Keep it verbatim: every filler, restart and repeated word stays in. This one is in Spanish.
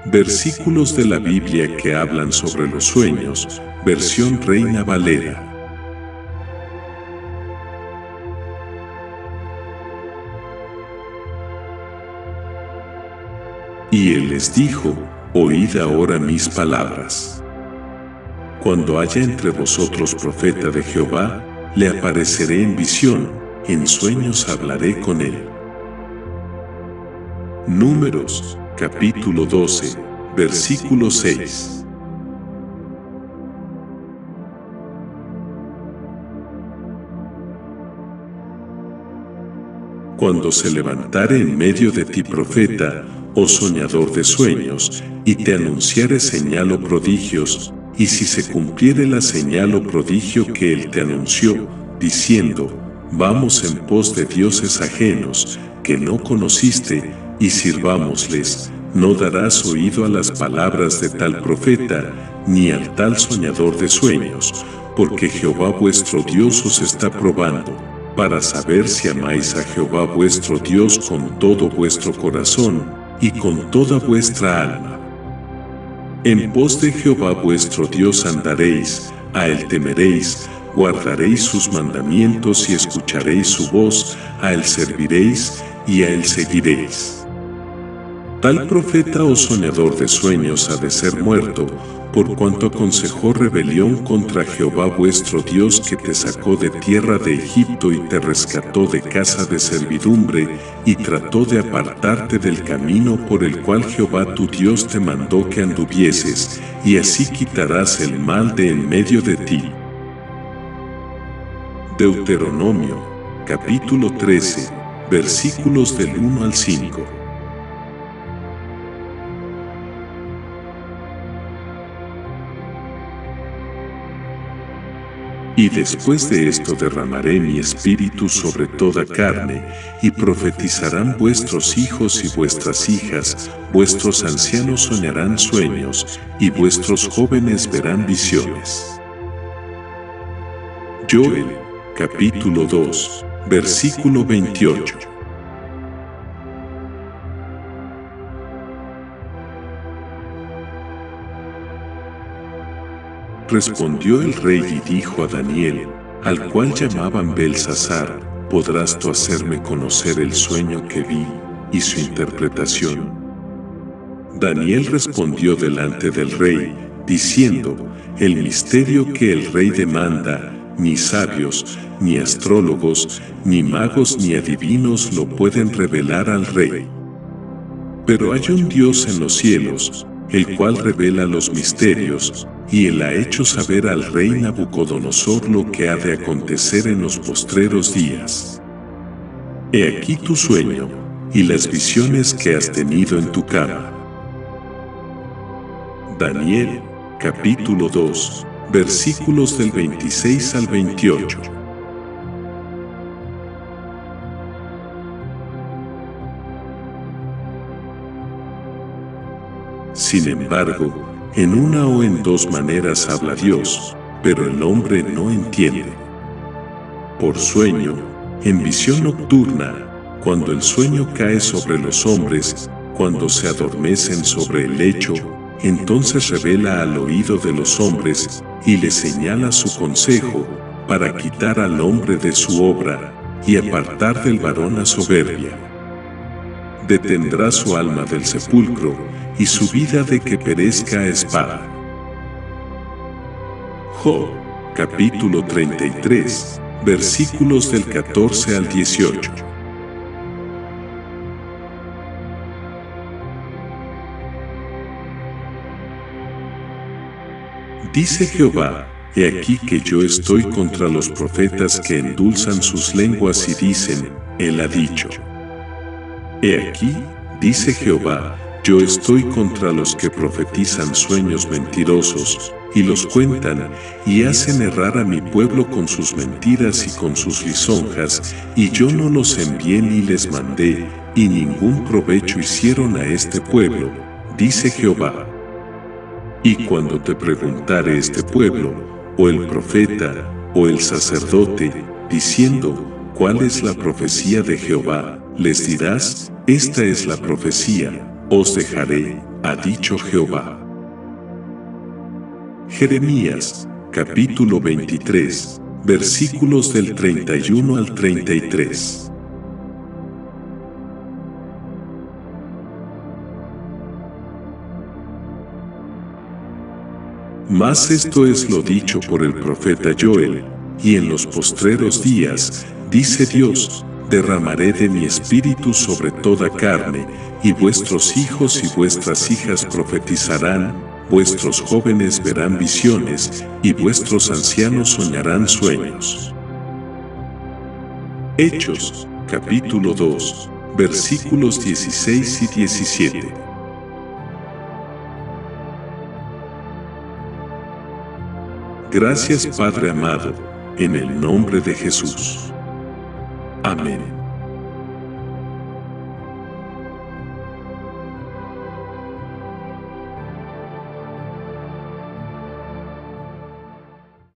Versículos de la Biblia que hablan sobre los sueños, versión Reina Valera. Y él les dijo: oíd ahora mis palabras. Cuando haya entre vosotros profeta de Jehová, le apareceré en visión, en sueños hablaré con él. Números, capítulo doce, versículo seis. Cuando se levantare en medio de ti profeta, o soñador de sueños, y te anunciare señal o prodigios, y si se cumpliere la señal o prodigio que él te anunció, diciendo: vamos en pos de dioses ajenos, que no conociste, y sirvámosles, no darás oído a las palabras de tal profeta, ni al tal soñador de sueños, porque Jehová vuestro Dios os está probando, para saber si amáis a Jehová vuestro Dios con todo vuestro corazón, y con toda vuestra alma. En pos de Jehová vuestro Dios andaréis, a él temeréis, guardaréis sus mandamientos y escucharéis su voz, a él serviréis y a él seguiréis. Tal profeta o soñador de sueños ha de ser muerto, por cuanto aconsejó rebelión contra Jehová vuestro Dios, que te sacó de tierra de Egipto y te rescató de casa de servidumbre, y trató de apartarte del camino por el cual Jehová tu Dios te mandó que anduvieses, y así quitarás el mal de en medio de ti. Deuteronomio, capítulo trece, versículos del uno al cinco. Y después de esto derramaré mi espíritu sobre toda carne, y profetizarán vuestros hijos y vuestras hijas, vuestros ancianos soñarán sueños, y vuestros jóvenes verán visiones. Joel, capítulo dos, versículo veintiocho. Respondió el rey y dijo a Daniel, al cual llamaban Belsasar: ¿podrás tú hacerme conocer el sueño que vi y su interpretación? Daniel respondió delante del rey, diciendo: el misterio que el rey demanda, ni sabios, ni astrólogos, ni magos, ni adivinos lo pueden revelar al rey. Pero hay un Dios en los cielos, el cual revela los misterios, y él ha hecho saber al rey Nabucodonosor lo que ha de acontecer en los postreros días. He aquí tu sueño, y las visiones que has tenido en tu cama. Daniel, capítulo dos, versículos del veintiséis al veintiocho. Sin embargo, en una o en dos maneras habla Dios, pero el hombre no entiende. Por sueño, en visión nocturna, cuando el sueño cae sobre los hombres, cuando se adormecen sobre el lecho, entonces revela al oído de los hombres, y les señala su consejo, para quitar al hombre de su obra, y apartar del varón a soberbia. Detendrá su alma del sepulcro, y su vida de que perezca a espada. Job, capítulo treinta y tres, versículos del catorce al dieciocho. Dice Jehová: he aquí que yo estoy contra los profetas que endulzan sus lenguas y dicen: él ha dicho. He aquí, dice Jehová, yo estoy contra los que profetizan sueños mentirosos, y los cuentan, y hacen errar a mi pueblo con sus mentiras y con sus lisonjas, y yo no los envié ni les mandé, y ningún provecho hicieron a este pueblo, dice Jehová. Y cuando te preguntare este pueblo, o el profeta, o el sacerdote, diciendo: ¿cuál es la profecía de Jehová?, les dirás: esta es la profecía: os dejaré, ha dicho Jehová. Jeremías, capítulo veintitrés, versículos del treinta y uno al treinta y tres. Mas esto es lo dicho por el profeta Joel, y en los postreros días, dice Dios, derramaré de mi espíritu sobre toda carne, y vuestros hijos y vuestras hijas profetizarán, vuestros jóvenes verán visiones, y vuestros ancianos soñarán sueños. Hechos, capítulo dos, versículos dieciséis y diecisiete. Gracias Padre amado, en el nombre de Jesús. Amén.